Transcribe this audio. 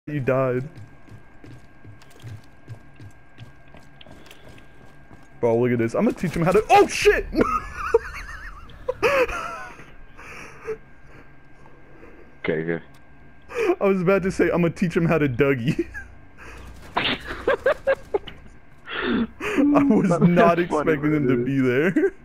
You died. Bro, look at this. I'm gonna teach him how to. Oh shit! Okay. I was about to say I'm gonna teach him how to Dougie. I was not expecting him to be there.